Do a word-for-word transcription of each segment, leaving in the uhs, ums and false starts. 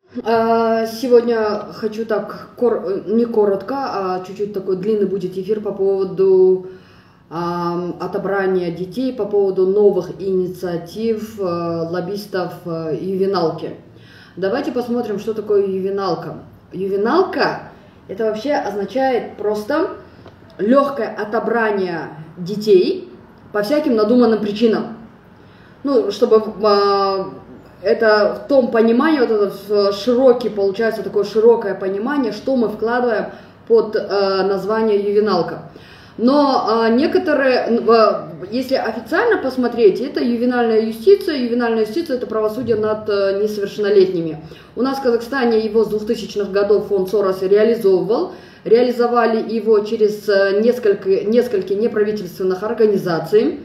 Сегодня хочу так, кор... не коротко, а чуть-чуть такой длинный будет эфир по поводу э, отобрания детей, по поводу новых инициатив э, лоббистов э, ювеналки. Давайте посмотрим, что такое ювеналка. Ювеналка – это вообще означает просто легкое отобрание детей по всяким надуманным причинам. Ну, чтобы... Э, Это в том понимании, вот этот широкий, получается, такое широкое понимание, что мы вкладываем под э, название ювеналка. Но э, некоторые, э, если официально посмотреть, это ювенальная юстиция. Ювенальная юстиция – это правосудие над э, несовершеннолетними. У нас в Казахстане его с двухтысячных годов фонд Сороса реализовывал. Реализовали его через несколько, несколько неправительственных организаций.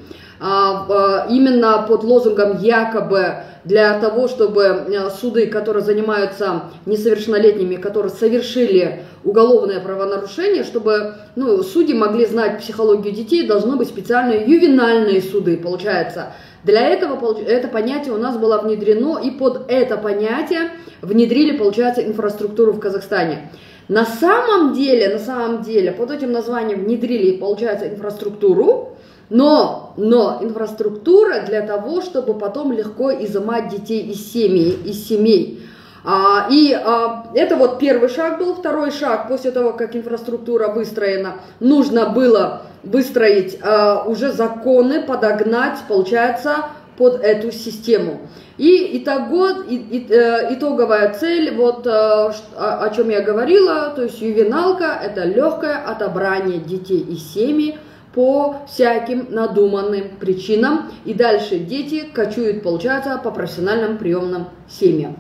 Именно под лозунгом якобы для того, чтобы суды, которые занимаются несовершеннолетними, которые совершили уголовное правонарушение, чтобы ну, судьи могли знать психологию детей, должны быть специальные ювенальные суды, получается. Для этого это понятие у нас было внедрено, и под это понятие внедрили, получается, инфраструктуру в Казахстане. На самом деле, на самом деле, под этим названием внедрили, получается, инфраструктуру, но, но инфраструктура для того, чтобы потом легко изымать детей из семьи, из семей. А, и а, это вот первый шаг был. Второй шаг, после того, как инфраструктура выстроена, нужно было выстроить а, уже законы, подогнать, получается, под эту систему. И итого, и, и, э, итоговая цель, вот э, о, о чем я говорила, то есть ювеналка – это легкое отобрание детей из семьи по всяким надуманным причинам. И дальше дети кочуют, получается, по профессиональным приемным семьям.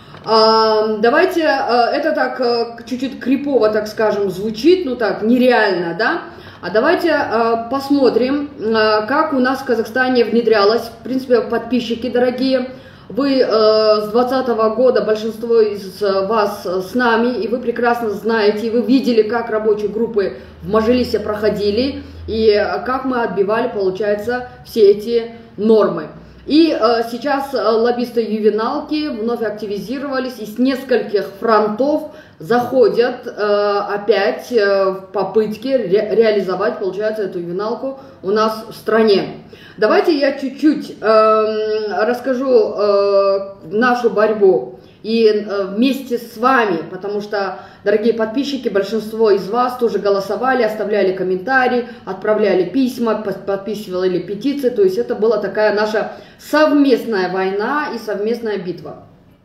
А, давайте, это так чуть-чуть крипово, так скажем, звучит, ну так, нереально, да? А давайте а, посмотрим, а, как у нас в Казахстане внедрялось. В принципе, подписчики дорогие, вы а, с двадцатого года, большинство из вас с нами, и вы прекрасно знаете, и вы видели, как рабочие группы в Мажилисе проходили, и как мы отбивали, получается, все эти нормы. И э, сейчас э, лоббисты ювеналки вновь активизировались и с нескольких фронтов заходят э, опять э, в попытке ре реализовать, получается, эту ювеналку у нас в стране. Давайте я чуть-чуть э, расскажу э, нашу борьбу и э, вместе с вами, потому что, дорогие подписчики, большинство из вас тоже голосовали, оставляли комментарии, отправляли письма, подписывали петиции, то есть это была такая наша совместная война и совместная битва.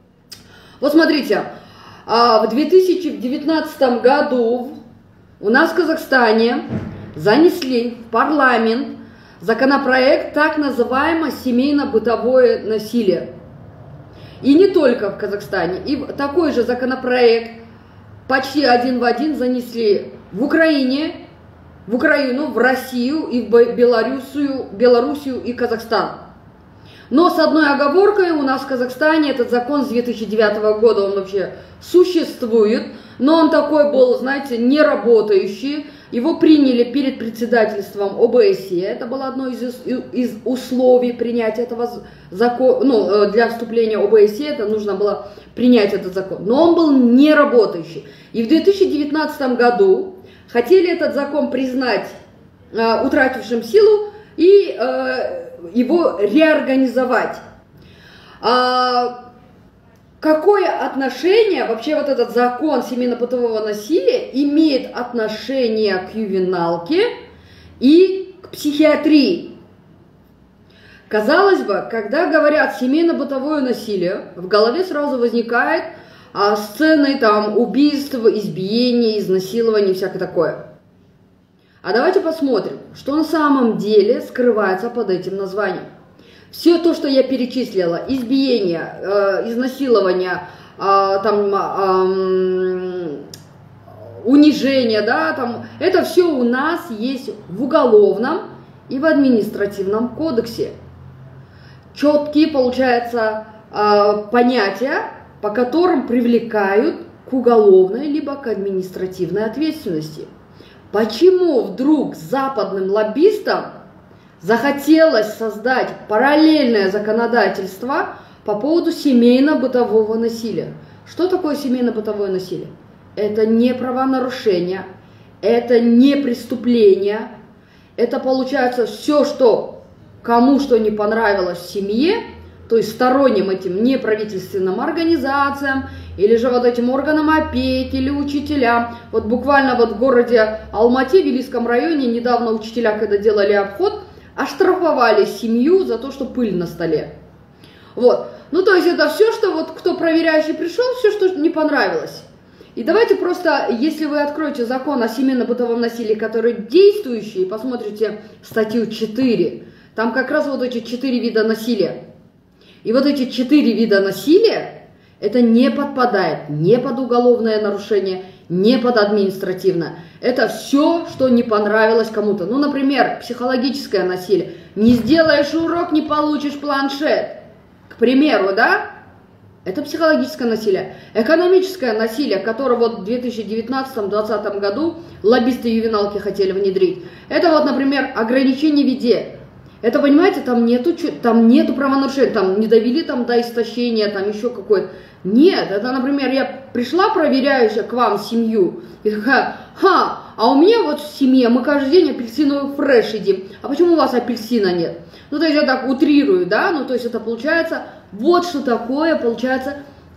Вот смотрите, в две тысячи девятнадцатом году у нас в Казахстане занесли в парламент законопроект так называемое семейно-бытовое насилие. И не только в Казахстане, и такой же законопроект почти один в один занесли в Украине, в Украину, в Россию и в Белоруссию, Белоруссию и Казахстан. Но с одной оговоркой, у нас в Казахстане этот закон с две тысячи девятого года, он вообще существует, но он такой был, знаете, неработающий. Его приняли перед председательством О Бэ Эс Е, это было одно из, из условий принятия этого закона, ну, для вступления О Бэ Эс Е это нужно было принять этот закон, но он был неработающий. И в две тысячи девятнадцатом году хотели этот закон признать э, утратившим силу и э, его реорганизовать. А, какое отношение вообще вот этот закон семейно-бытового насилия имеет отношение к ювеналке и к психиатрии? Казалось бы, когда говорят семейно-бытовое насилие, в голове сразу возникает а, сцены там убийства, избиений, изнасилований, всякое такое. А давайте посмотрим, что на самом деле скрывается под этим названием. Все то, что я перечислила, избиение, э, изнасилование, э, там, э, унижение, да, там, это все у нас есть в уголовном и в административном кодексе. Четкие, получается, э, понятия, по которым привлекают к уголовной либо к административной ответственности. Почему вдруг западным лоббистам захотелось создать параллельное законодательство по поводу семейно-бытового насилия? Что такое семейно-бытовое насилие? Это не правонарушение, это не преступление, это получается все, что кому что не понравилось в семье, то есть сторонним этим неправительственным организациям, или же вот этим органам опеки, или учителям. Вот буквально вот в городе Алматы, в Вилийском районе, недавно учителя, когда делали обход, оштрафовали семью за то, что пыль на столе. Вот. Ну, то есть это все, что вот кто проверяющий пришел, все, что не понравилось. И давайте просто, если вы откроете закон о семейно-бытовом насилии, который действующий, посмотрите статью четыре, там как раз вот эти четыре вида насилия. И вот эти четыре вида насилия, это не подпадает не под уголовное нарушение, не под административное. Это все, что не понравилось кому-то. Ну, например, психологическое насилие. Не сделаешь урок, не получишь планшет. К примеру, да? Это психологическое насилие. Экономическое насилие, которое вот в две тысячи девятнадцатом-двадцатом году лоббисты ювеналки хотели внедрить. Это вот, например, ограничение в еде. Это, понимаете, там нету, там нету правонарушений, там не довели там до истощения, там еще какое-то. Нет, это, например, я пришла проверяющая к вам семью, и такая, ха, а у меня вот в семье мы каждый день апельсиновый фреш едим, а почему у вас апельсина нет? Ну, то есть я так утрирую, да, ну, то есть это получается, вот что такое, получается,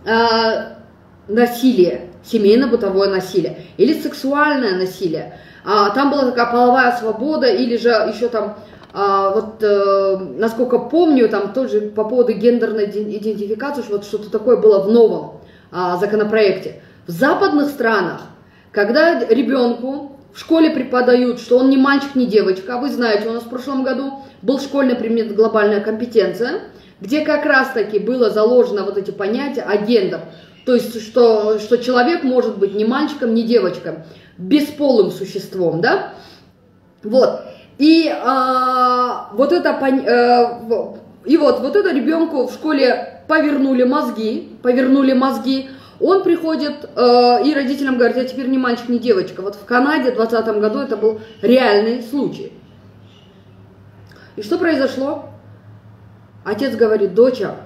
э, насилие, семейно-бытовое насилие, или сексуальное насилие. А, там была такая половая свобода, или же еще там, а, вот, э, насколько помню, там тоже по поводу гендерной идентификации, что вот что-то такое было в новом а, законопроекте. В западных странах, когда ребенку в школе преподают, что он не мальчик, не девочка, вы знаете, у нас в прошлом году был школьный предмет «Глобальная компетенция», где как раз-таки было заложено вот эти понятия о гендер. То есть, что, что человек может быть ни мальчиком, ни девочкой, бесполым существом, да? Вот. И, а, вот это, а, и вот, вот это ребенку в школе повернули мозги, повернули мозги, он приходит, э, и родителям говорит, я теперь не мальчик, не девочка. Вот в Канаде в двадцатом году это был реальный случай. И что произошло? Отец говорит, доча,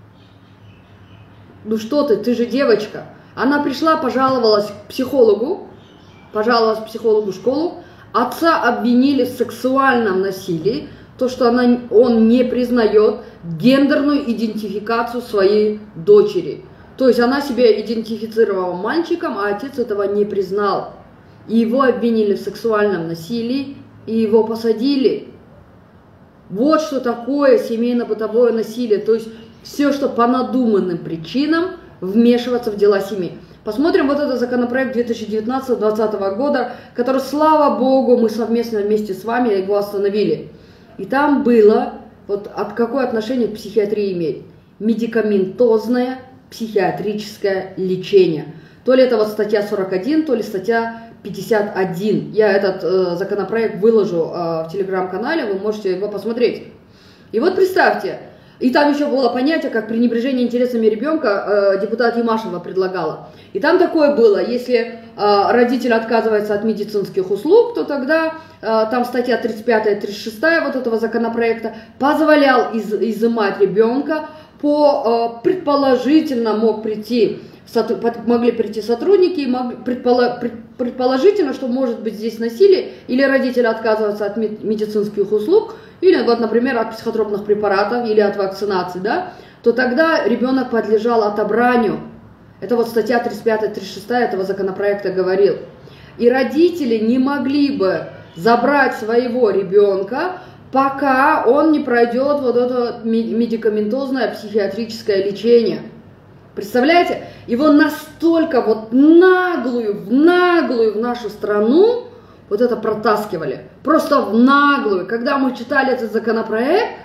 ну что ты, ты же девочка. Она пришла, пожаловалась к психологу, пожаловалась к психологу в школу. Отца обвинили в сексуальном насилии, то, что она, он не признает гендерную идентификацию своей дочери. То есть она себя идентифицировала мальчиком, а отец этого не признал. И его обвинили в сексуальном насилии, и его посадили. Вот что такое семейно-бытовое насилие. То есть все, что по надуманным причинам вмешиваться в дела семьи. Посмотрим вот этот законопроект две тысячи девятнадцатого-двадцатого года, который, слава богу, мы совместно вместе с вами его остановили. И там было, вот от какое отношение к психиатрии имеет? Медикаментозное психиатрическое лечение. То ли это вот статья сорок один, то ли статья пятьдесят один. Я этот э, законопроект выложу э, в телеграм-канале, вы можете его посмотреть. И вот представьте, и там еще было понятие, как пренебрежение интересами ребенка, э, депутат Ямашева предлагала. И там такое было, если э, родитель отказывается от медицинских услуг, то тогда э, там статья тридцать пятая тридцать шестая вот этого законопроекта позволял из, изымать ребенка. По, э, предположительно мог прийти, могли прийти сотрудники, и могли, предполо, предположительно, что может быть здесь насилие, или родители отказываются от медицинских услуг, или вот, например, от психотропных препаратов, или от вакцинации, да, то тогда ребенок подлежал отобранию. Это вот статья тридцать пятая тридцать шестая этого законопроекта говорил. И родители не могли бы забрать своего ребенка, пока он не пройдет вот это медикаментозное психиатрическое лечение. Представляете? Его настолько вот наглую, в наглую в нашу страну вот это протаскивали. Просто в наглую. Когда мы читали этот законопроект,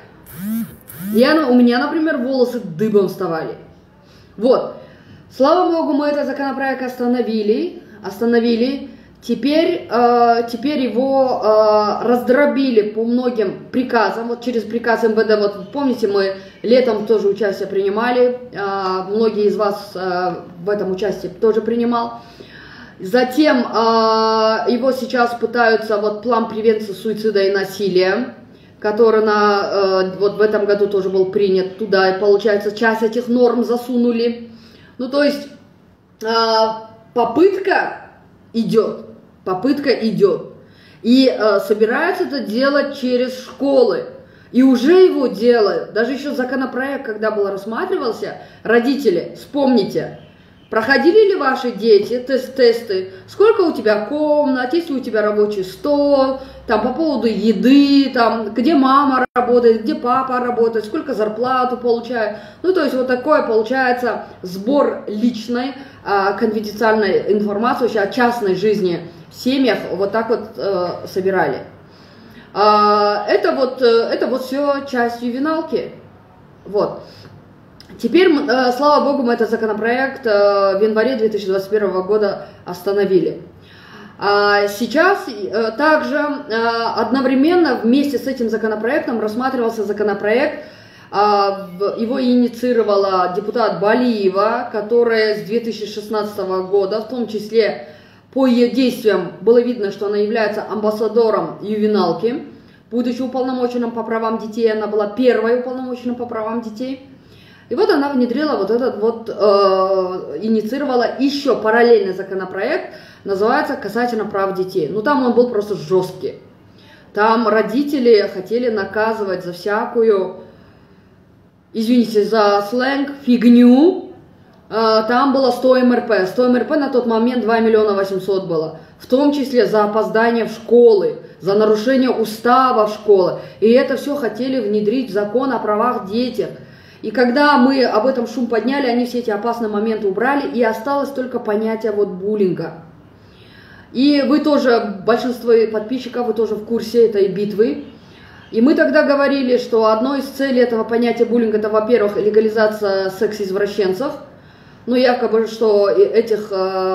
я, у меня, например, волосы дыбом вставали. Вот. Слава богу, мы этот законопроект остановили. Остановили. Теперь, э, теперь его э, раздробили по многим приказам, вот через приказ эм вэ дэ, вот помните, мы летом тоже участие принимали, э, многие из вас э, в этом участии тоже принимал. Затем э, его сейчас пытаются, вот план превенции суицида и насилия, который на, э, вот в этом году тоже был принят, туда, и получается, часть этих норм засунули. Ну, то есть, а, попытка идет, попытка идет. И а, собираются это делать через школы. И уже его делают. Даже еще законопроект, когда был рассматривался, родители, вспомните, проходили ли ваши дети тест-тесты, сколько у тебя комнат, есть ли у тебя рабочий стол, там по поводу еды, там, где мама работает, где папа работает, сколько зарплату получает. Ну, то есть вот такое получается сбор личной, а, конфиденциальной информации вообще о частной жизни в семьях, вот так вот э, собирали. А, это вот, это вот все часть ювеналки. Вот. Теперь, слава богу, мы этот законопроект в январе две тысячи двадцать первого года остановили. Сейчас также одновременно вместе с этим законопроектом рассматривался законопроект, его инициировала депутат Балиева, которая с две тысячи шестнадцатого года, в том числе по ее действиям было видно, что она является амбассадором ювеналки. Будучи уполномоченным по правам детей, она была первой уполномоченным по правам детей. И вот она внедрила вот этот вот, э, инициировала еще параллельный законопроект, называется «Касательно прав детей». Ну там он был просто жесткий. Там родители хотели наказывать за всякую, извините за сленг, фигню. Э, там было сто эм эр пэ. сто эм эр пэ на тот момент два миллиона восемьсот было. В том числе за опоздание в школы, за нарушение устава школы. И это все хотели внедрить в закон о правах детей. И когда мы об этом шум подняли, они все эти опасные моменты убрали, и осталось только понятие вот буллинга. И вы тоже, большинство подписчиков, вы тоже в курсе этой битвы. И мы тогда говорили, что одной из целей этого понятия буллинга, это, во-первых, легализация секс-извращенцев. Ну, якобы, что этих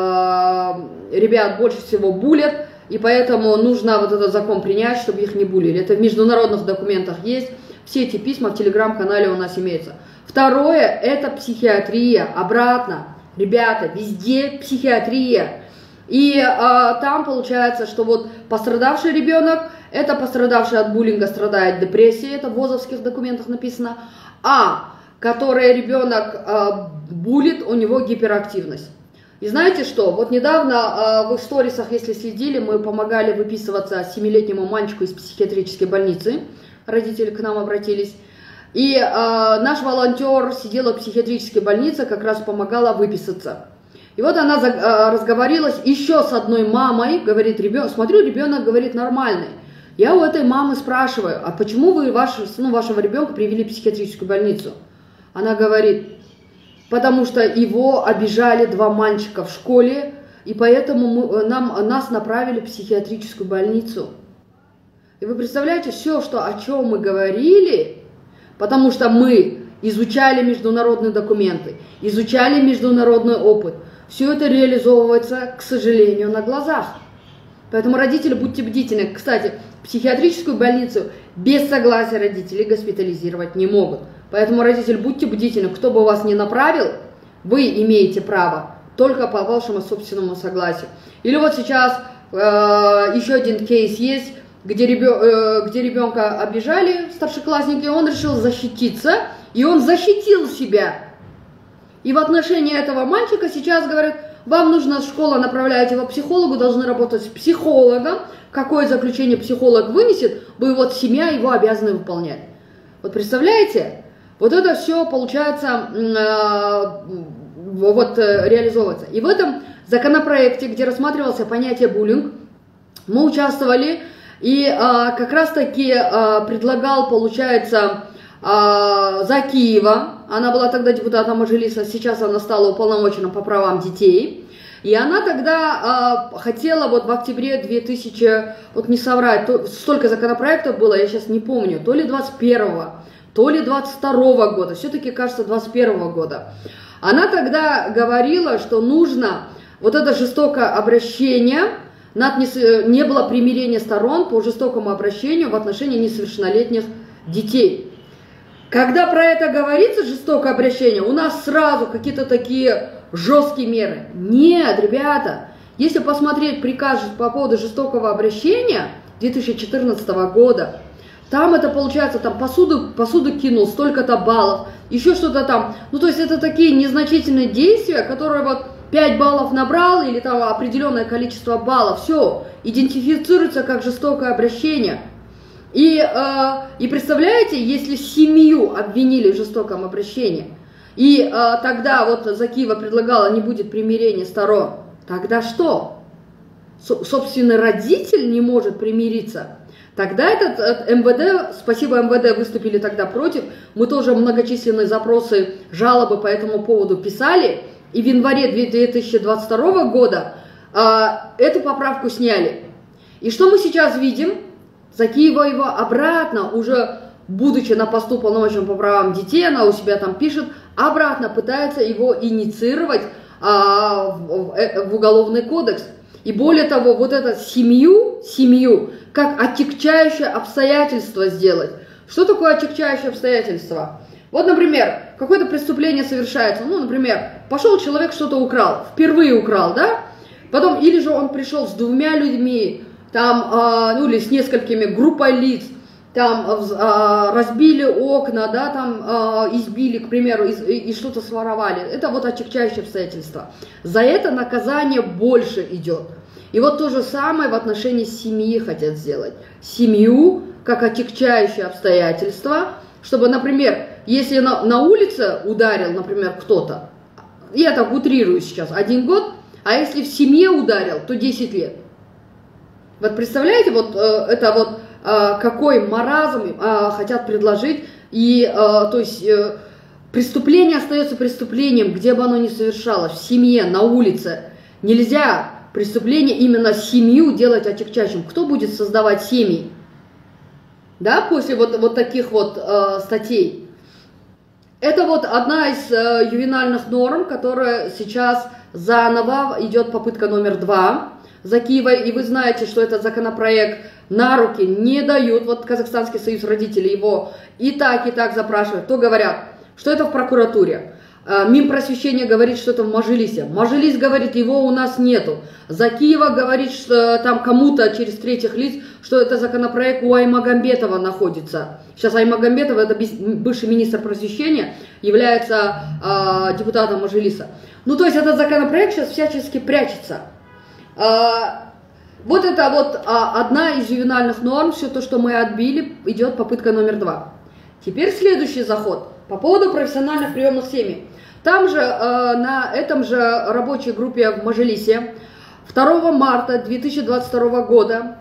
э, ребят больше всего буллят, и поэтому нужно вот этот закон принять, чтобы их не буллили. Это в международных документах есть. Все эти письма в телеграм-канале у нас имеются. Второе, это психиатрия. Обратно. Ребята, везде психиатрия. И э, там получается, что вот пострадавший ребенок, это пострадавший от буллинга страдает депрессией, это в ВОЗовских документах написано. А который ребенок э, буллит, у него гиперактивность. И знаете что, вот недавно э, в их сторисах, если следили, мы помогали выписываться семилетнему мальчику из психиатрической больницы. Родители к нам обратились. И э, наш волонтер сидела в психиатрической больнице, как раз помогала выписаться. И вот она за, э, разговорилась еще с одной мамой, говорит, ребен, смотрю, ребенок говорит нормальный. Я у этой мамы спрашиваю, а почему вы ваш, ну, вашего ребенка привели в психиатрическую больницу? Она говорит, потому что его обижали два мальчика в школе, и поэтому мы, нам, нас направили в психиатрическую больницу. И вы представляете, все, что, о чем мы говорили, потому что мы изучали международные документы, изучали международный опыт, все это реализовывается, к сожалению, на глазах. Поэтому родители, будьте бдительны. Кстати, психиатрическую больницу без согласия родителей госпитализировать не могут. Поэтому, родители, будьте бдительны. Кто бы вас ни направил, вы имеете право только по вашему собственному согласию. Или вот сейчас э, еще один кейс есть, где, ребё, э, где ребенка обижали старшеклассники, он решил защититься, и он защитил себя. И в отношении этого мальчика сейчас говорят, вам нужно школа, направляет его к психологу, должны работать с психологом. Какое заключение психолог вынесет, вы вот семья его обязаны выполнять. Вот представляете? Вот это все получается э, вот э, реализовывается. И в этом законопроекте, где рассматривался понятие буллинг, мы участвовали. И а, как раз таки а, предлагал, получается, а, Закиева, она была тогда депутатом Мажилиса, сейчас она стала уполномоченным по правам детей. И она тогда а, хотела вот в октябре две тысячи, вот не соврать, то, столько законопроектов было, я сейчас не помню, то ли двадцать первого, то ли двадцать второго года, все-таки, кажется, двадцать первого года. Она тогда говорила, что нужно вот это жестокое обращение, не было примирения сторон по жестокому обращению в отношении несовершеннолетних детей. Когда про это говорится, жестокое обращение, у нас сразу какие-то такие жесткие меры. Нет, ребята, если посмотреть приказ по поводу жестокого обращения две тысячи четырнадцатого года, там это получается, там посуду, посуду кинул, столько-то баллов, еще что-то там. Ну, то есть это такие незначительные действия, которые вот пять баллов набрал или там определенное количество баллов, все, идентифицируется как жестокое обращение. И, э, и представляете, если семью обвинили в жестоком обращении, и э, тогда вот Закиева предлагала, не будет примирения сторон, тогда что? С собственный родитель не может примириться? Тогда этот, этот эм вэ дэ, спасибо эм вэ дэ, выступили тогда против, мы тоже многочисленные запросы, жалобы по этому поводу писали, и в январе две тысячи двадцать второго года э, эту поправку сняли. И что мы сейчас видим? Закиева его обратно, уже будучи на посту полномочного по правам детей, она у себя там пишет, обратно пытается его инициировать а, в, в, в уголовный кодекс. И более того, вот это семью, семью, как отягчающее обстоятельство сделать. Что такое отягчающее обстоятельство? Вот, например, какое-то преступление совершается, ну, например, пошел человек что-то украл, впервые украл, да? Потом, или же он пришел с двумя людьми, там, а, ну, или с несколькими группой лиц, там а, разбили окна, да, там а, избили, к примеру, и, и, и что-то своровали. Это вот отягчающее обстоятельство. За это наказание больше идет. И вот то же самое в отношении семьи хотят сделать. Семью как отягчающее обстоятельство, чтобы, например, если на, на улице ударил, например, кто-то, я так утрирую сейчас, один год, а если в семье ударил, то десять лет. Вот представляете, вот э, это вот э, какой маразм э, хотят предложить, и э, то есть э, преступление остается преступлением, где бы оно ни совершалось, в семье, на улице. Нельзя преступление именно семью делать отягчающим. Кто будет создавать семьи? Да, после вот, вот таких вот э, статей. Это вот одна из э, ювенальных норм, которая сейчас заново идет попытка номер два. Закиевой, и вы знаете, что этот законопроект на руки не дают, вот Казахстанский союз родителей его и так, и так запрашивают, то говорят, что это в прокуратуре, Минпросвещение говорит, что это в Мажилисе, Мажилис говорит, его у нас нету, Закиева говорит, что там кому-то через третьих лиц, что это законопроект у Аймагамбетова находится. Сейчас Аймагамбетов, это бывший министр просвещения, является э, депутатом Мажилиса. Ну, то есть этот законопроект сейчас всячески прячется. А, вот это вот а, одна из ювенальных норм, все то, что мы отбили, идет попытка номер два. Теперь следующий заход по поводу профессиональных приемных семей. Там же, а, на этом же рабочей группе в Мажилисе второго марта две тысячи двадцать второго года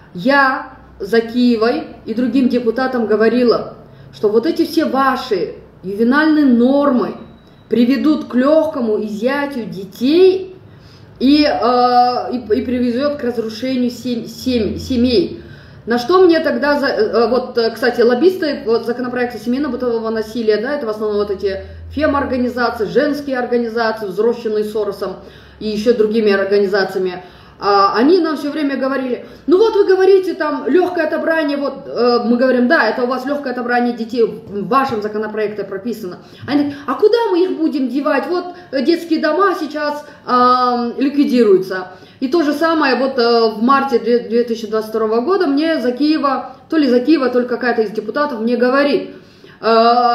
я Закиевой и другим депутатам говорила, что вот эти все ваши ювенальные нормы приведут к легкому изъятию детей И, э, и, и приведет к разрушению сем, сем, семей. На что мне тогда, за, э, вот, кстати, лоббисты вот, законопроекта семейно-бытового насилия, да, это в основном вот эти фем-организации, женские организации, взросленные Соросом и еще другими организациями, а, они нам все время говорили, ну вот вы говорите там легкое отобрание, вот э, мы говорим, да, это у вас легкое отобрание детей в вашем законопроекте прописано. Они говорят, а куда мы их будем девать? Вот детские дома сейчас э, ликвидируются. И то же самое вот э, в марте две тысячи двадцать второго года мне Закиева, то ли Закиева, то ли какая-то из депутатов мне говорит, э,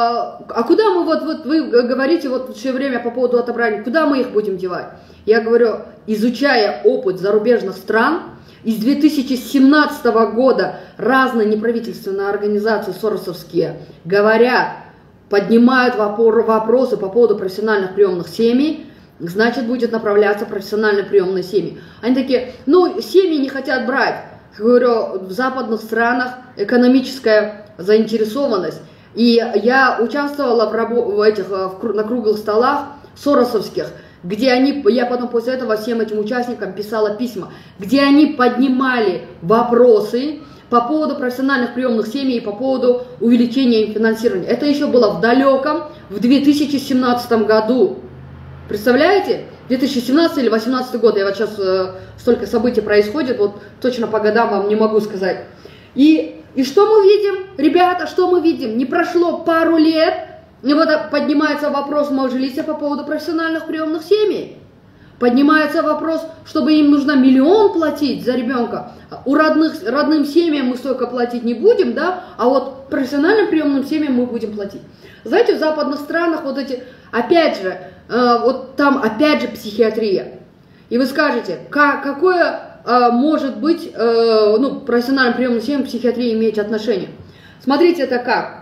а куда мы вот, вот вы говорите вот все время по поводу отобрания, куда мы их будем девать? Я говорю, изучая опыт зарубежных стран, из две тысячи семнадцатого года разные неправительственные организации соросовские говорят, поднимают вопросы по поводу профессиональных приемных семей, значит, будет направляться профессиональные приемные семьи. Они такие, ну, семьи не хотят брать. Я говорю, в западных странах экономическая заинтересованность. И я участвовала в, рабо в этих, в, на круглых столах соросовских, где они, я потом после этого всем этим участникам писала письма, где они поднимали вопросы по поводу профессиональных приемных семей и по поводу увеличения им финансирования. Это еще было в далеком, в две тысячи семнадцатом году. Представляете? две тысячи семнадцатый или две тысячи восемнадцатый год, я вот сейчас э, столько событий происходит, вот точно по годам вам не могу сказать. И, и что мы видим, ребята, что мы видим? Не прошло пару лет, и вот поднимается вопрос в Мажилисе по поводу профессиональных приемных семей. Поднимается вопрос, чтобы им нужно миллион платить за ребенка. У родных, родным семьям мы столько платить не будем, да, а вот профессиональным приемным семьям мы будем платить. Знаете, в западных странах вот эти Опять же, э, вот там опять же психиатрия. И вы скажете, как, какое э, может быть, э, ну, профессиональным приемным семьям психиатрия иметь отношение? Смотрите, это как?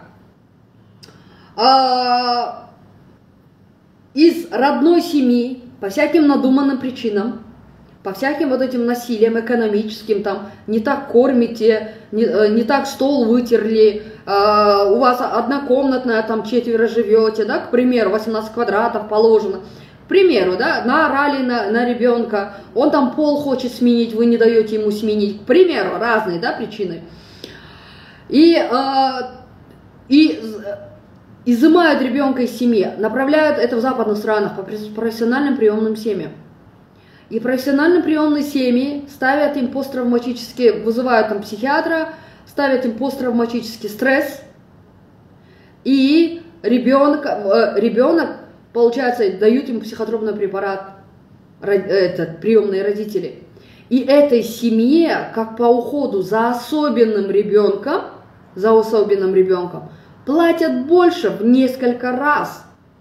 Э, из родной семьи, по всяким надуманным причинам, по всяким вот этим насилиям экономическим, там, не так кормите, не, не так стол вытерли, э, у вас однокомнатная, там, четверо живете, да, к примеру, восемнадцать квадратов положено, к примеру, да, наорали на, на ребенка, он там пол хочет сменить, вы не даете ему сменить, к примеру, разные, да, причины. И, э, и изымают ребенка из семьи, направляют это в западных странах по профессиональным приемным семьям. И профессиональные приемные семьи ставят им посттравматический, вызывают там психиатра, ставят им посттравматический стресс, и ребенок, ребенок, получается, дают ему психотропный препарат, этот, приемные родители. И этой семье, как по уходу за особенным ребенком, за особенным ребенком, платят больше в несколько раз.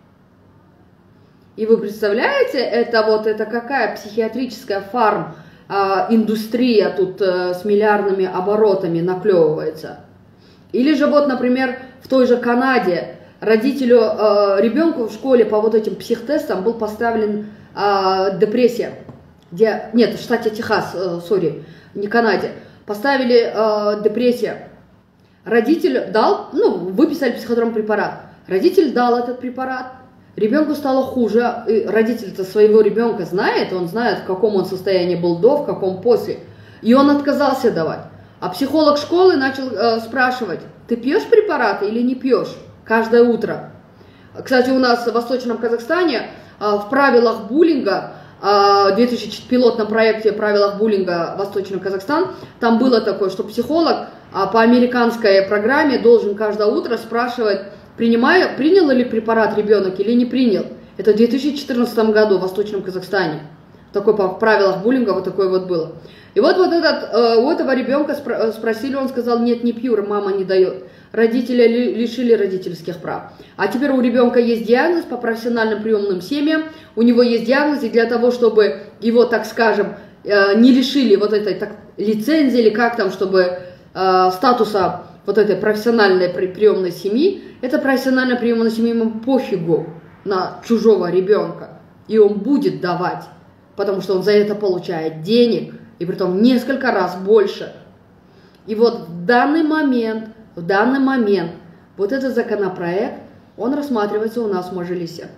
И вы представляете, это вот это какая психиатрическая фарм а, индустрия тут а, с миллиардными оборотами наклевывается. Или же вот, например, в той же Канаде родителю, а, ребенку в школе по вот этим психтестам был поставлен а, депрессия. Где, нет, в штате Техас, сори, не Канаде. Поставили а, депрессия. Родитель дал, ну, выписали психотропный препарат. Родитель дал этот препарат. Ребенку стало хуже, и родитель-то своего ребенка знает, он знает, в каком он состоянии был до, в каком после, и он отказался давать. А психолог школы начал э, спрашивать, ты пьешь препараты или не пьешь каждое утро? Кстати, у нас в Восточном Казахстане э, в правилах буллинга, э, в две тысячи пилотном проекте правилах буллинга Восточный Казахстан, там было такое, что психолог э, по американской программе должен каждое утро спрашивать, Принимая, принял ли препарат ребенок или не принял. Это в две тысячи четырнадцатом году в Восточном Казахстане. Такое по правилах буллинга вот такое вот было. И вот, вот этот, э, у этого ребенка спро спросили, он сказал, нет, не пью, мама не дает. Родители ли, лишили родительских прав. А теперь у ребенка есть диагноз по профессиональным приемным семьям, у него есть диагноз, и для того, чтобы его, так скажем, э, не лишили вот этой так, лицензии или как там, чтобы э, статуса вот этой профессиональной приемной семьи, это профессиональная приемная семья, ему пофигу на чужого ребенка. И он будет давать, потому что он за это получает денег, и притом несколько раз больше. И вот в данный момент, в данный момент, вот этот законопроект, он рассматривается у нас в Мажилисе.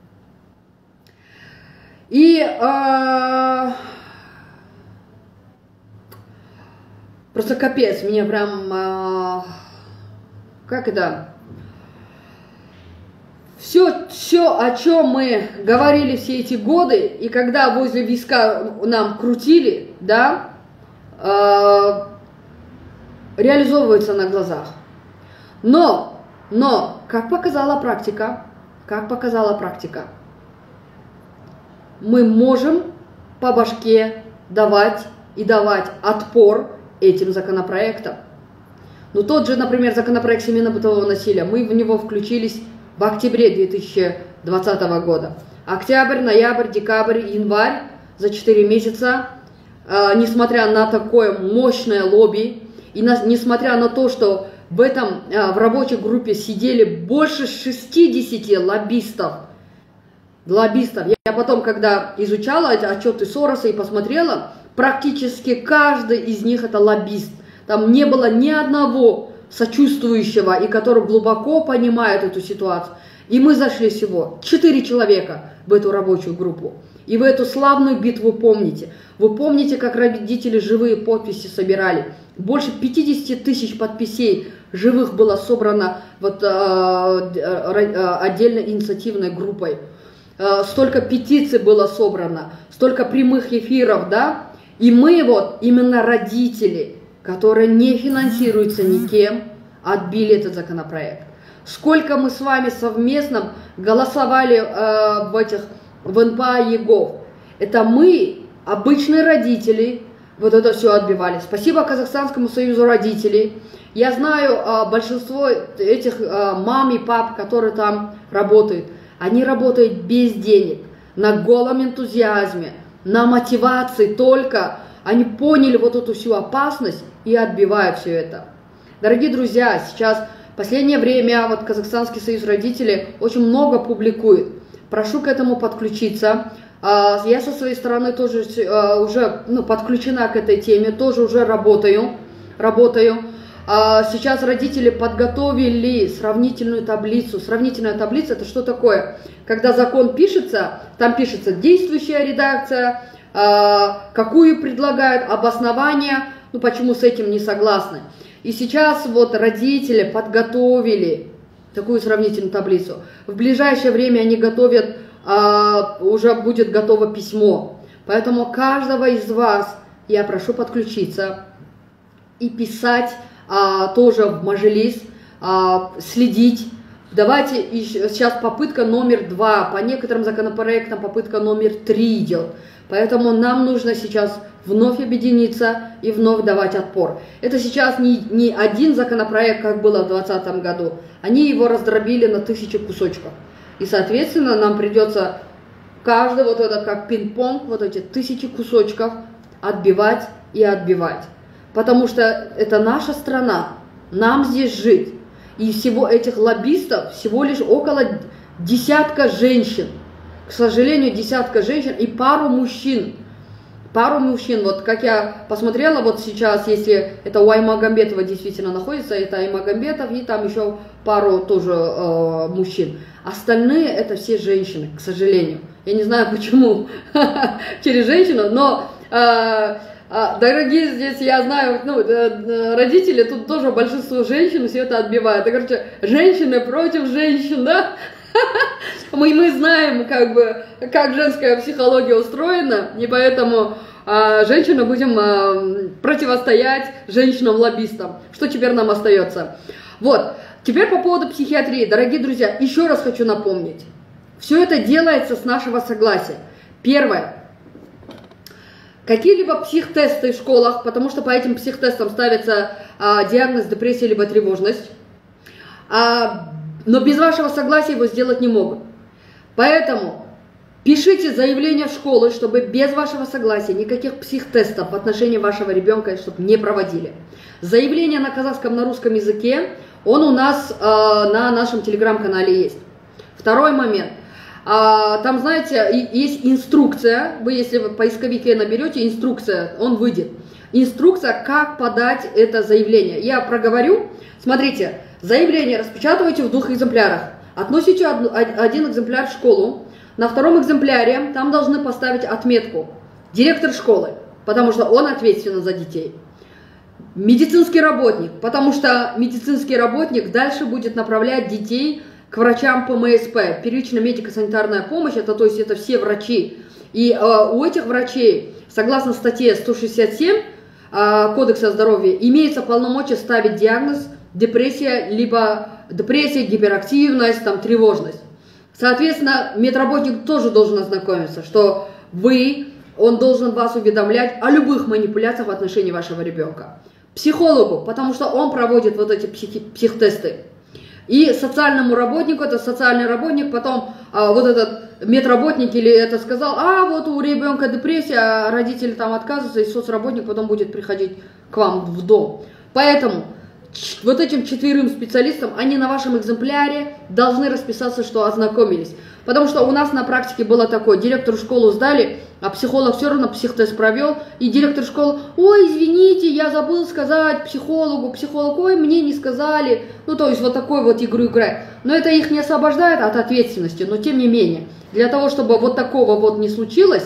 И э, просто капец, мне прям, э, как это... Все, все, о чем мы говорили все эти годы, и когда возле виска нам крутили, да, э, реализовывается на глазах. Но, но, как показала практика, как показала практика, мы можем по башке давать и давать отпор этим законопроектам. Ну, тот же, например, законопроект семейно-бытового насилия, мы в него включились в октябре две тысячи двадцатого года. Октябрь, ноябрь, декабрь, январь, за четыре месяца, э, несмотря на такое мощное лобби, и на, несмотря на то, что в этом, э, в рабочей группе сидели больше шестидесяти лоббистов, лоббистов. Я потом, когда изучала эти отчеты Сороса и посмотрела, практически каждый из них это лоббист. Там не было ни одного сочувствующего и который глубоко понимает эту ситуацию. И мы зашли всего четыре человека в эту рабочую группу. И вы эту славную битву помните. Вы помните, как родители живые подписи собирали. Больше пятидесяти тысяч подписей живых было собрано вот, э, э, отдельной инициативной группой. Э, столько петиций было собрано, столько прямых эфиров, да. И мы вот, именно родители, которые не финансируются никем, отбили этот законопроект. Сколько мы с вами совместно голосовали э, в этих в эн пэ а ЕГОВ. Это мы, обычные родители, вот это все отбивали. Спасибо Казахстанскому союзу родителей. Я знаю э, большинство этих э, мам и пап, которые там работают. Они работают без денег, на голом энтузиазме, на мотивации только. Они поняли вот эту всю опасность и отбивают все это. Дорогие друзья, сейчас в последнее время вот Казахстанский союз родителей очень много публикует. Прошу к этому подключиться. Я со своей стороны тоже уже ну, подключена к этой теме, тоже уже работаю. работаю. Сейчас родители подготовили сравнительную таблицу. Сравнительная таблица — это что такое? Когда закон пишется, там пишется действующая редакция, какую предлагают, обоснование, ну почему с этим не согласны. И сейчас вот родители подготовили такую сравнительную таблицу. В ближайшее время они готовят, уже будет готово письмо. Поэтому каждого из вас я прошу подключиться и писать а, тоже в Мажилис, а, следить. Давайте, еще, сейчас попытка номер два, по некоторым законопроектам попытка номер три идет. Поэтому нам нужно сейчас вновь объединиться и вновь давать отпор. Это сейчас не, не один законопроект, как было в двадцатом году. Они его раздробили на тысячи кусочков. И, соответственно, нам придется каждый вот это, как пинг-понг, вот эти тысячи кусочков отбивать и отбивать. Потому что это наша страна, нам здесь жить. И всего этих лоббистов всего лишь около десятка женщин. К сожалению, десятка женщин и пару мужчин. Пару мужчин. Вот как я посмотрела, вот сейчас, если это у Аймагамбетова действительно находится, это Аймагамбетов и там еще пару тоже э, мужчин. Остальные это все женщины, к сожалению. Я не знаю почему через женщину, но... Э, Дорогие, здесь я знаю, ну, родители, тут тоже большинство женщин все это отбивают. И, короче, женщины против женщин, да? Мы, мы знаем, как бы, как женская психология устроена, и поэтому а, женщины будем а, противостоять женщинам-лоббистам. Что теперь нам остается? Вот, теперь по поводу психиатрии. Дорогие друзья, еще раз хочу напомнить. Все это делается с нашего согласия. Первое. Какие-либо психтесты в школах, потому что по этим психтестам ставится а, диагноз депрессия либо тревожность, а, но без вашего согласия его сделать не могут. Поэтому пишите заявление в школы, чтобы без вашего согласия никаких психтестов в отношении вашего ребенка чтобы не проводили. Заявление на казахском, на русском языке, он у нас а, на нашем телеграм-канале есть. Второй момент. А, там, знаете, есть инструкция, вы если в поисковике наберете инструкция, он выйдет. Инструкция, как подать это заявление. Я проговорю. Смотрите, заявление распечатывайте в двух экземплярах. Относите один экземпляр в школу. На втором экземпляре там должны поставить отметку директор школы, потому что он ответственен за детей. Медицинский работник, потому что медицинский работник дальше будет направлять детей к врачам по эм эс пэ, первичная медико-санитарная помощь, это то есть это все врачи. И э, у этих врачей, согласно статье сто шестьдесят семь э, Кодекса здоровья, имеется полномочия ставить диагноз депрессия, либо депрессия, гиперактивность, там, тревожность. Соответственно, медработник тоже должен ознакомиться, что вы, он должен вас уведомлять о любых манипуляциях в отношении вашего ребенка. Психологу, потому что он проводит вот эти психи, психтесты. И социальному работнику, это социальный работник, потом а, вот этот медработник или это сказал, а вот у ребенка депрессия, а родители там отказываются, и соцработник потом будет приходить к вам в дом. Поэтому вот этим четверым специалистам, они на вашем экземпляре должны расписаться, что ознакомились. Потому что у нас на практике было такое, директору школу сдали, а психолог все равно психтест провел, и директор школы, ой, извините, я забыл сказать психологу, психолог, ой, мне не сказали, ну то есть вот такой вот игру играет. Но это их не освобождает от ответственности, но тем не менее, для того, чтобы вот такого вот не случилось,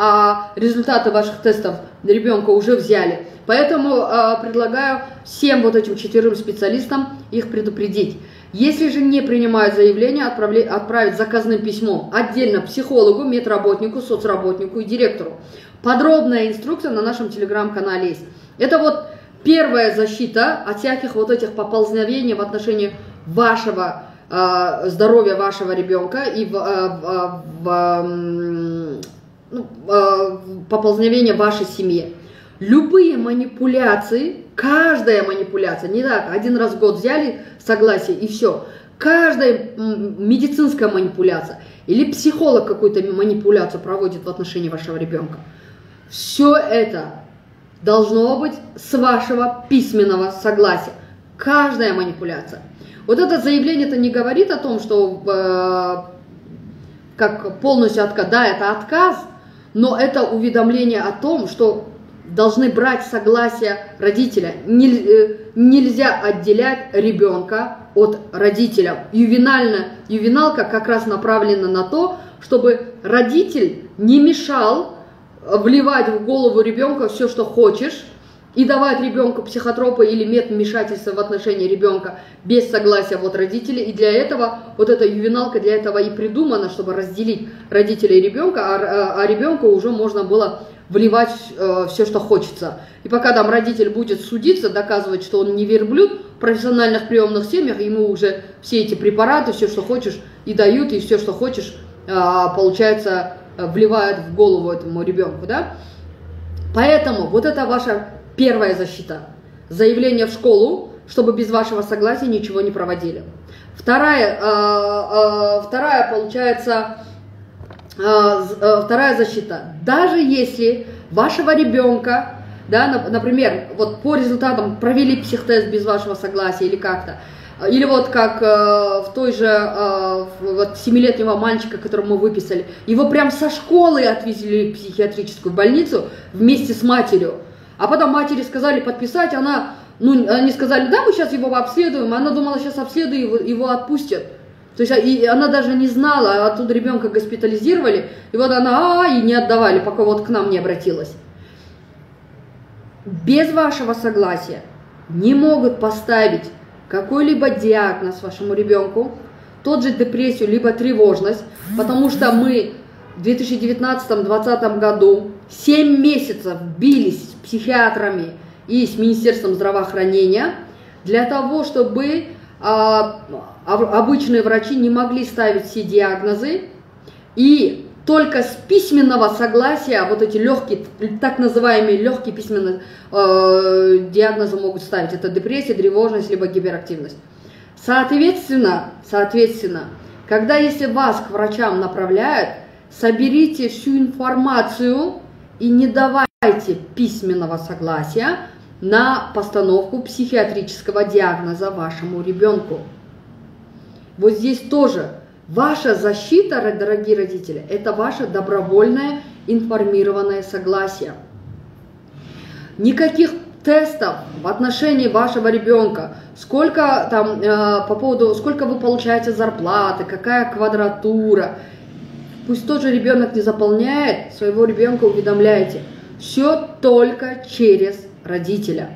а результаты ваших тестов ребенка уже взяли, поэтому а, предлагаю всем вот этим четверым специалистам их предупредить. Если же не принимают заявление, отправить заказным письмом отдельно психологу, медработнику, соцработнику и директору. Подробная инструкция на нашем телеграм-канале есть. Это вот первая защита от всяких вот этих поползновений в отношении вашего э, здоровья вашего ребенка и в, э, в, э, ну, э, поползновения в вашей семье. Любые манипуляции, каждая манипуляция, не так, один раз в год взяли согласие и все. каждая медицинская манипуляция или психолог какую-то манипуляцию проводит в отношении вашего ребенка, все это должно быть с вашего письменного согласия. Каждая манипуляция. Вот это заявление-то не говорит о том, что э, как полностью отказ. Да, это отказ, но это уведомление о том, что должны брать согласие родителя. Нельзя отделять ребенка от родителя. Ювенально, ювеналка как раз направлена на то, чтобы родитель не мешал вливать в голову ребенка все, что хочешь, и давать ребенку психотропы или метод вмешательства в отношении ребенка без согласия вот родителей. И для этого вот эта ювеналка для этого и придумана, чтобы разделить родителей и ребенка, а, а ребенку уже можно было вливать э, все, что хочется. И пока там родитель будет судиться, доказывать, что он не верблюд, в профессиональных приемных семьях ему уже все эти препараты, все, что хочешь, и дают, и все, что хочешь, э, получается, вливают в голову этому ребенку, да? Поэтому вот это ваша первая защита. Заявление в школу, чтобы без вашего согласия ничего не проводили. Вторая, э, э, вторая получается, э, э, вторая защита. Даже если вашего ребенка, да, например, вот по результатам провели психтест без вашего согласия или как-то, или вот как э, в той же э, вот семилетнего мальчика, которого мы выписали, его прям со школы отвезли в психиатрическую больницу вместе с матерью. А потом матери сказали подписать, она, ну, они сказали, да, мы сейчас его обследуем, она думала, сейчас обследуем, его, его отпустят. То есть и она даже не знала, оттуда ребенка госпитализировали, и вот она, а, и не отдавали, пока вот к нам не обратилась. Без вашего согласия не могут поставить какой-либо диагноз вашему ребенку, тот же депрессию, либо тревожность, потому что мы в две тысячи девятнадцатом-двадцатом году семь месяцев бились с психиатрами и с Министерством здравоохранения для того, чтобы а, обычные врачи не могли ставить все диагнозы, и только с письменного согласия вот эти легкие, так называемые легкие письменные э, диагнозы могут ставить. Это депрессия, тревожность, либо гиперактивность. Соответственно, соответственно, когда если вас к врачам направляют, соберите всю информацию и не давайте письменного согласия на постановку психиатрического диагноза вашему ребенку. Вот здесь тоже ваша защита, дорогие родители, это ваше добровольное информированное согласие. Никаких тестов в отношении вашего ребенка, сколько там э, по поводу, сколько вы получаете зарплаты, какая квадратура. Пусть тот же ребенок не заполняет, своего ребенка уведомляйте. Все только через родителя.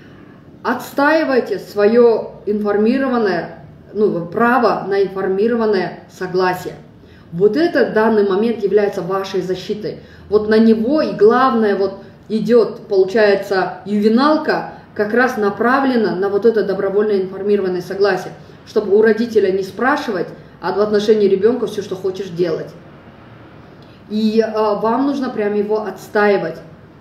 Отстаивайте свое информированное, ну, право на информированное согласие. Вот это в данный момент является вашей защитой. Вот на него и главное вот идет, получается, ювеналка, как раз направлена на вот это добровольное информированное согласие, чтобы у родителя не спрашивать, а в отношении ребенка все, что хочешь делать. И э, вам нужно прям его отстаивать.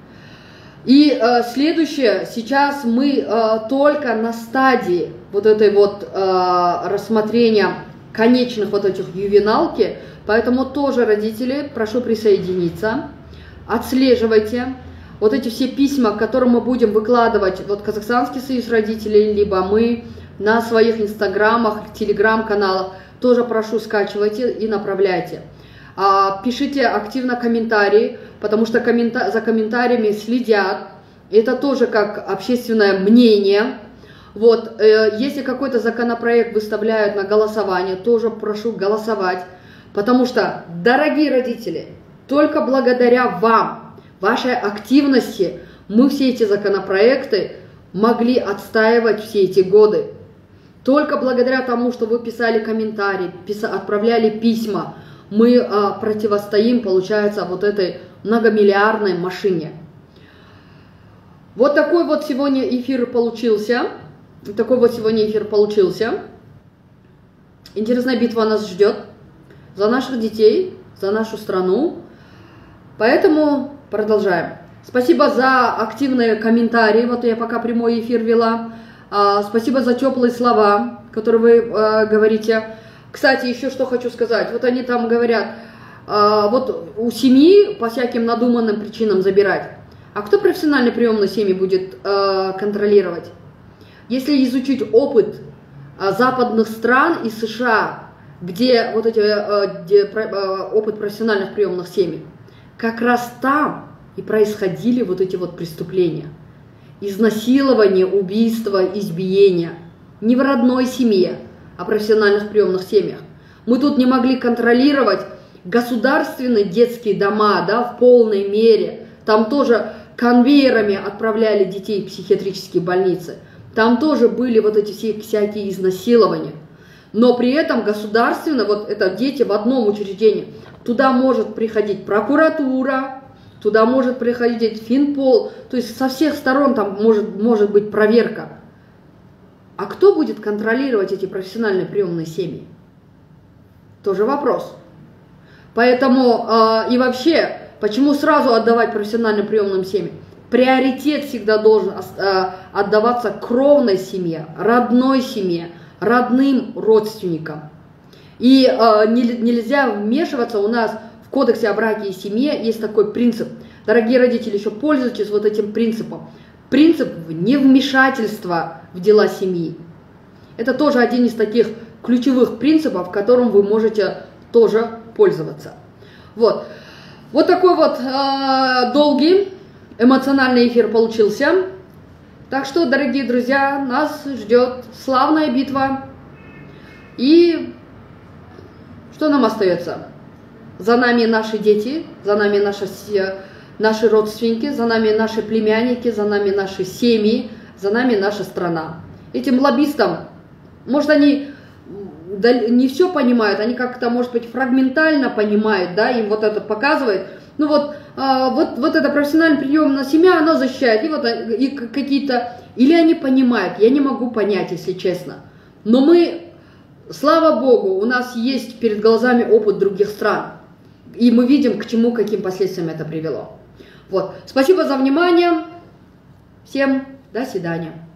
И э, следующее, сейчас мы э, только на стадии вот этой вот э, рассмотрения конечных вот этих ювеналки, поэтому тоже, родители, прошу присоединиться, отслеживайте вот эти все письма, которые мы будем выкладывать, вот Казахстанский союз родителей, либо мы на своих инстаграмах, телеграм-каналах, тоже прошу скачивайте и направляйте. Пишите активно комментарии, потому что коммента за комментариями следят. Это тоже как общественное мнение. Вот, э, если какой-то законопроект выставляют на голосование, тоже прошу голосовать. Потому что, дорогие родители, только благодаря вам, вашей активности, мы все эти законопроекты могли отстаивать все эти годы. Только благодаря тому, что вы писали комментарии, писа отправляли письма, мы а, противостоим, получается, вот этой многомиллиардной машине. Вот такой вот сегодня эфир получился. Такой вот сегодня эфир получился. Интересная битва нас ждет. За наших детей, за нашу страну. Поэтому продолжаем. Спасибо за активные комментарии. Вот я пока прямой эфир вела. А, спасибо за теплые слова, которые вы а, говорите. Кстати, еще что хочу сказать. Вот они там говорят, а, вот у семьи по всяким надуманным причинам забирать. А кто профессиональные приемные семьи будет а, контролировать? Если изучить опыт а, западных стран и США, где вот эти а, где, а, опыт профессиональных приемных семей, как раз там и происходили вот эти вот преступления. Изнасилование, убийство, избиение. Не в родной семье, а в профессиональных приемных семьях. Мы тут не могли контролировать государственные детские дома, да, в полной мере. Там тоже конвейерами отправляли детей в психиатрические больницы. Там тоже были вот эти все всякие изнасилования. Но при этом государственно, вот это дети в одном учреждении, туда может приходить прокуратура, туда может приходить Финпол, то есть со всех сторон там может, может быть проверка. А кто будет контролировать эти профессиональные приемные семьи? Тоже вопрос. Поэтому э, и вообще, почему сразу отдавать профессиональным приемным семьям? Приоритет всегда должен э, отдаваться кровной семье, родной семье, родным родственникам. И э, не, нельзя вмешиваться. У нас в Кодексе о браке и семье есть такой принцип. Дорогие родители, еще пользуйтесь вот этим принципом. Принцип невмешательства в дела семьи. Это тоже один из таких ключевых принципов, которым вы можете тоже пользоваться. Вот, вот такой вот э, долгий эмоциональный эфир получился. Так что, дорогие друзья, нас ждет славная битва. И что нам остается? За нами наши дети, за нами наши, наши родственники, за нами наши племянники, за нами наши семьи, за нами наша страна. Этим лоббистам, может, они не все понимают, они как-то, может быть, фрагментально понимают, да, им вот это показывает. Ну вот, а, вот, вот это профессиональная приемная семья, она защищает, и вот и какие-то, или они понимают, я не могу понять, если честно. Но мы, слава Богу, у нас есть перед глазами опыт других стран. И мы видим, к чему, каким последствиям это привело. Вот. Спасибо за внимание. Всем до свидания.